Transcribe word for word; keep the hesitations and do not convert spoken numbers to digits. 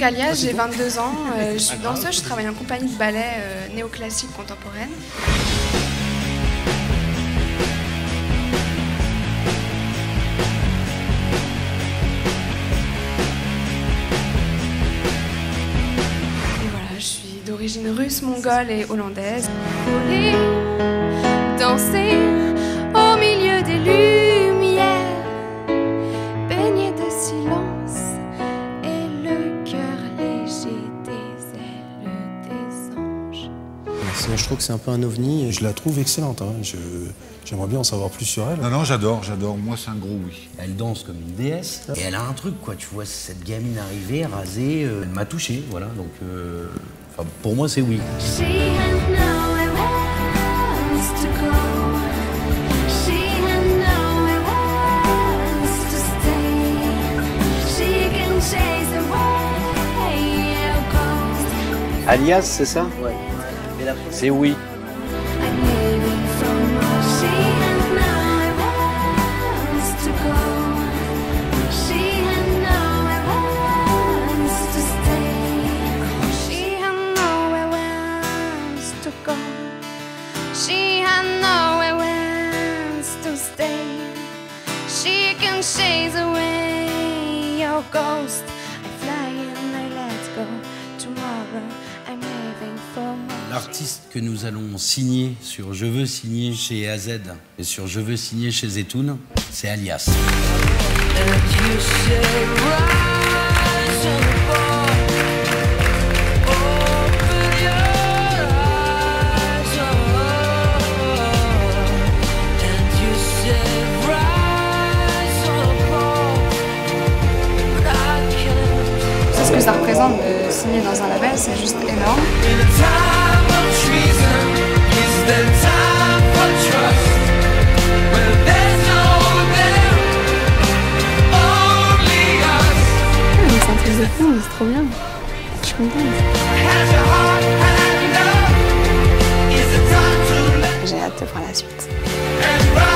donc Alias, j'ai vingt-deux ans, euh, je suis danseuse, je travaille en compagnie de ballet euh, néoclassique contemporaine. Et voilà, je suis d'origine russe, mongole et hollandaise. Voler, danser au milieu des lumières, baigné de silence et le cœur léger des ailes des anges. Je trouve que c'est un peu un ovni et je la trouve excellente. Hein. Je, j'aimerais bien en savoir plus sur elle. Non, non, j'adore, j'adore. Moi, c'est un gros oui. Elle danse comme une déesse et elle a un truc, quoi. Tu vois, cette gamine arriver, rasée, euh, elle m'a touché, voilà. Donc, euh, enfin, pour moi, c'est oui. Alias, c'est ça? Ouais. C'est oui. She had nowhere wants to stay. She can chase away your ghost. I fly and I let go. Tomorrow I'm leaving for more. L'artiste que nous allons signer sur Je veux signer chez A Z et sur Je veux signer chez Zetoun, c'est Alias. C'est ce que ça représente de signer dans un label, c'est juste énorme. C'est un truc de fou, c'est trop bien. Je suis contente. J'ai hâte de voir la suite.